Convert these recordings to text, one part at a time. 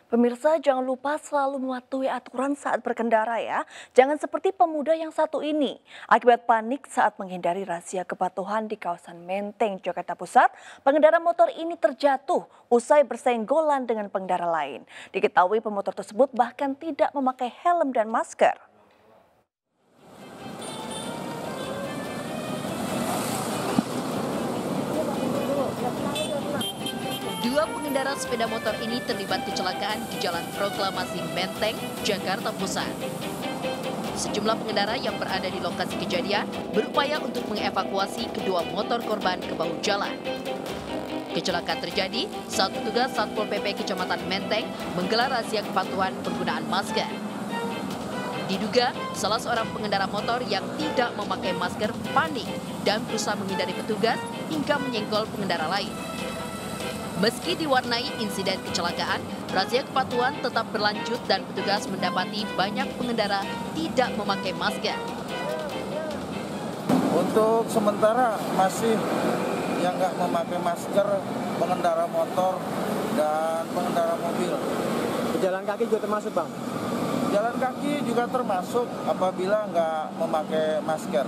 Pemirsa, jangan lupa selalu mematuhi aturan saat berkendara ya. Jangan seperti pemuda yang satu ini. Akibat panik saat menghindari razia kepatuhan di kawasan Menteng, Jakarta Pusat, pengendara motor ini terjatuh usai bersenggolan dengan pengendara lain. Diketahui pemotor tersebut bahkan tidak memakai helm dan masker. Dua pengendara sepeda motor ini terlibat kecelakaan di Jalan Proklamasi Menteng, Jakarta Pusat. Sejumlah pengendara yang berada di lokasi kejadian berupaya untuk mengevakuasi kedua motor korban ke bahu jalan. Kecelakaan terjadi saat petugas Satpol PP Kecamatan Menteng menggelar razia kepatuhan penggunaan masker. Diduga salah seorang pengendara motor yang tidak memakai masker panik dan berusaha menghindari petugas hingga menyenggol pengendara lain. Meski diwarnai insiden kecelakaan, razia kepatuhan tetap berlanjut dan petugas mendapati banyak pengendara tidak memakai masker. Untuk sementara masih yang nggak memakai masker pengendara motor dan pengendara mobil. Pejalan kaki juga termasuk, Bang? Jalan kaki juga termasuk apabila nggak memakai masker.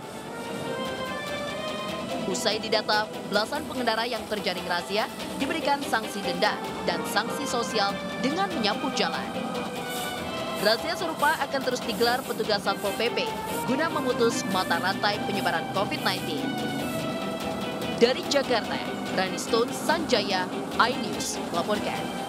Usai didata, belasan pengendara yang terjaring razia diberikan sanksi denda dan sanksi sosial dengan menyapu jalan. Razia serupa akan terus digelar petugas Satpol PP guna memutus mata rantai penyebaran COVID-19. Dari Jakarta, Rani Stone Sanjaya, iNews melaporkan.